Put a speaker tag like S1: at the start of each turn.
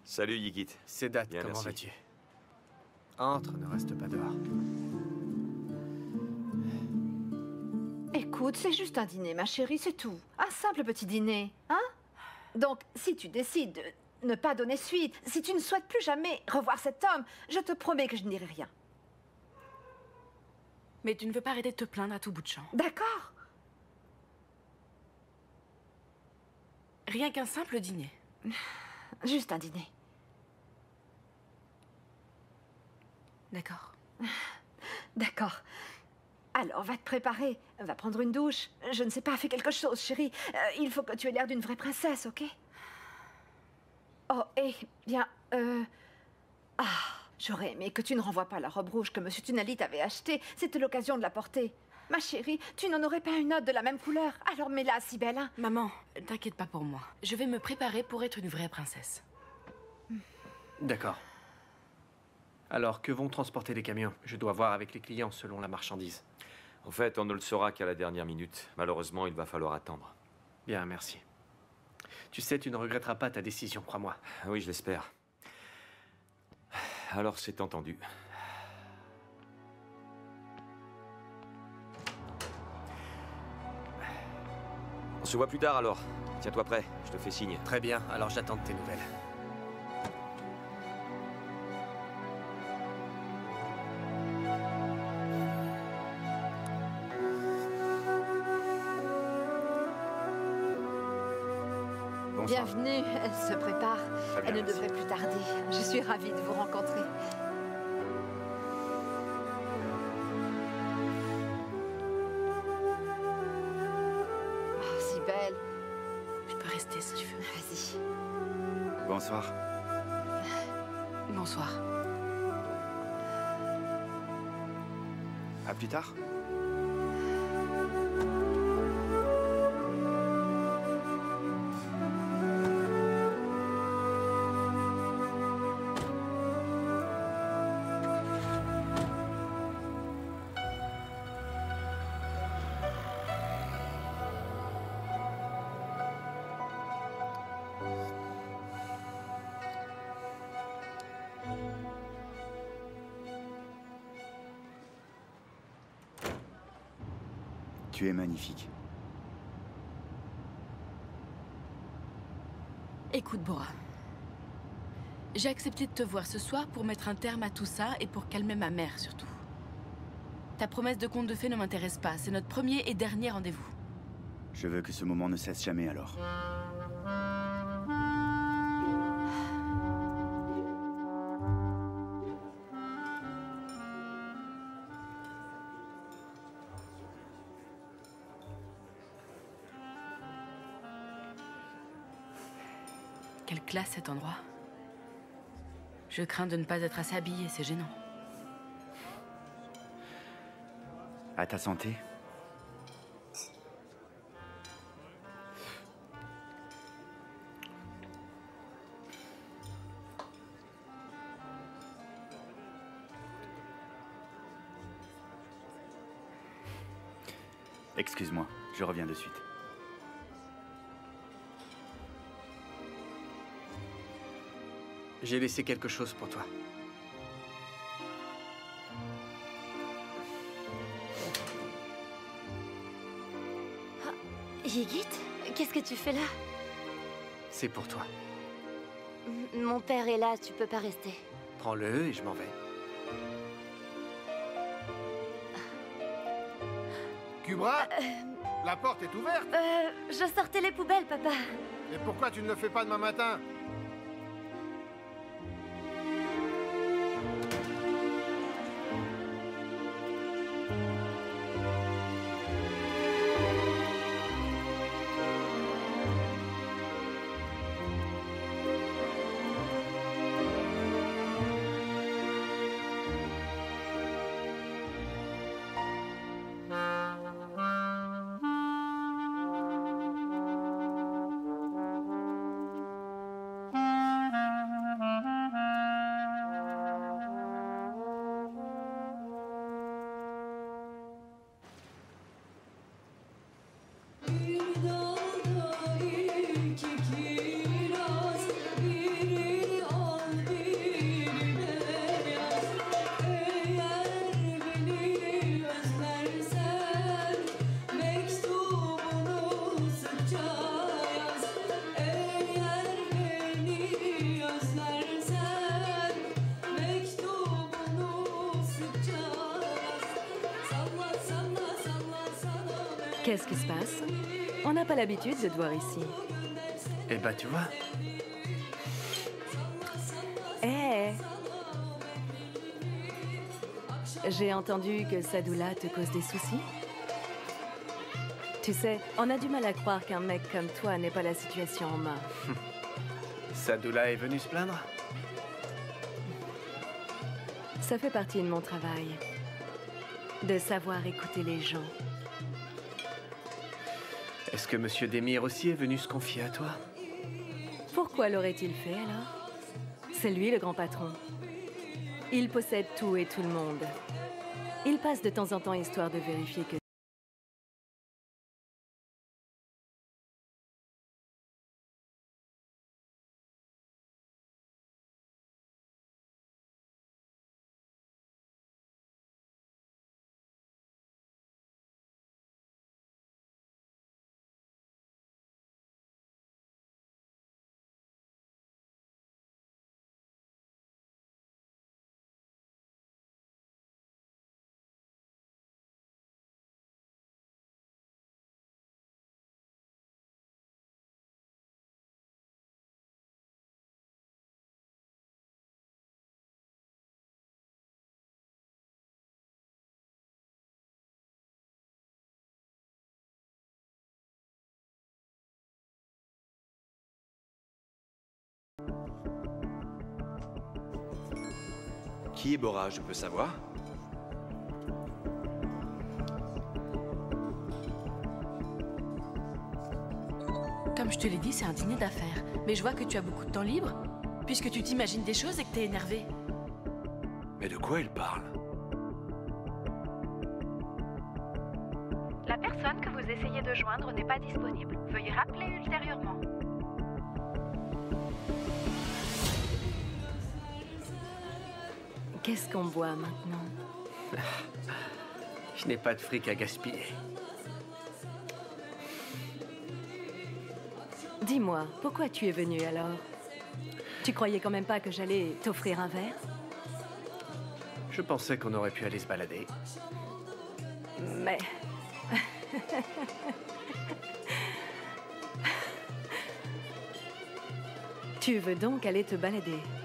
S1: Salut Yigit.
S2: Sedat,
S1: Bien,
S2: comment
S1: merci.
S2: vas-tu? Entre, ne reste pas dehors.
S3: Écoute, c'est juste un dîner, ma chérie, c'est tout. Un simple petit dîner, hein? Donc, si tu décides de ne pas donner suite, si tu ne souhaites plus jamais revoir cet homme, je te promets que je ne dirai rien.
S4: Mais tu ne veux pas arrêter de te plaindre à tout bout de champ.
S3: D'accord?
S4: Rien qu'un simple dîner.
S3: Juste un dîner.
S4: D'accord.
S3: D'accord. Alors, va te préparer. Va prendre une douche. Je ne sais pas, fais quelque chose, chérie. Il faut que tu aies l'air d'une vraie princesse, ok? Oh, eh bien, Ah, j'aurais aimé que tu ne renvoies pas la robe rouge que Monsieur Tunali t'avait achetée. C'était l'occasion de la porter. Ma chérie, tu n'en aurais pas une autre de la même couleur. Alors mets-la, si belle, hein?
S4: Maman, t'inquiète pas pour moi. Je vais me préparer pour être une vraie princesse.
S2: D'accord. Alors, que vont transporter les camions? Je dois voir avec les clients selon la marchandise.
S1: En fait, on ne le saura qu'à la dernière minute. Malheureusement, il va falloir attendre.
S2: Bien, merci. Tu sais, tu ne regretteras pas ta décision, crois-moi.
S1: Oui, je l'espère. Alors, c'est entendu. On se voit plus tard alors. Tiens-toi prêt, je te fais signe.
S2: Très bien, alors j'attends de tes nouvelles.
S1: Bonsoir.
S3: Bienvenue, elle se prépare.
S1: Très bien,
S3: Elle ne
S1: merci.
S3: devrait plus tarder. Je suis ravie de vous rencontrer. Oh, si belle.
S4: Je peux rester si tu veux.
S3: Vas-y.
S5: Bonsoir.
S4: Bonsoir.
S5: À plus tard. Tu es magnifique.
S4: Écoute, Bora. J'ai accepté de te voir ce soir pour mettre un terme à tout ça et pour calmer ma mère, surtout. Ta promesse de conte de fées ne m'intéresse pas. C'est notre premier et dernier rendez-vous.
S5: Je veux que ce moment ne cesse jamais alors.
S4: Quelle classe cet endroit. Je crains de ne pas être assez habillée, c'est gênant.
S5: À ta santé. Excuse-moi, je reviens de suite.
S2: J'ai laissé quelque chose pour toi.
S6: Yigit, qu'est-ce que tu fais là?
S2: C'est pour toi.
S6: Mon père est là, tu peux pas rester.
S2: Prends-le et je m'en vais.
S7: Kubra, la porte est ouverte.
S6: Je sortais les poubelles, papa.
S7: Et pourquoi tu ne le fais pas demain matin?
S8: Qu'est-ce qui se passe? On n'a pas l'habitude de te voir ici.
S2: Eh ben, tu vois.
S8: Eh, j'ai entendu que Sadoula te cause des soucis. Tu sais, on a du mal à croire qu'un mec comme toi n'ait pas la situation en main.
S2: Sadoula est venue se plaindre?
S8: Ça fait partie de mon travail. De savoir écouter les gens.
S2: Est-ce que Monsieur Demir aussi est venu se confier à toi?
S8: Pourquoi l'aurait-il fait alors? C'est lui le grand patron. Il possède tout et tout le monde. Il passe de temps en temps histoire de vérifier que...
S9: Qui est Bora, je peux savoir?
S4: Comme je te l'ai dit, c'est un dîner d'affaires. Mais je vois que tu as beaucoup de temps libre, puisque tu t'imagines des choses et que t'es énervé.
S9: Mais de quoi il parle?
S10: La personne que vous essayez de joindre n'est pas disponible. Veuillez rappeler ultérieurement.
S8: Qu'est-ce qu'on boit maintenant?
S2: Je n'ai pas de fric à gaspiller.
S8: Dis-moi, pourquoi tu es venu alors? Tu croyais quand même pas que j'allais t'offrir un verre?
S2: Je pensais qu'on aurait pu aller se balader.
S8: Mais... Tu veux donc aller te balader?